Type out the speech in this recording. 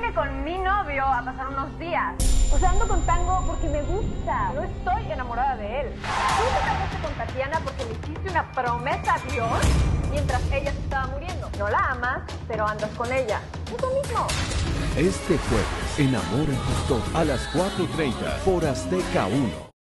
vine con mi novio a pasar unos días. O sea, ando con Tango porque me gusta. No estoy enamorada de él. Tú te casaste con Tatiana porque le hiciste una promesa a Dios mientras ella se estaba muriendo. No la amas, pero andas con ella. Es lo mismo. Este jueves, en Amor en Justo, a las 4:30 por Azteca 1.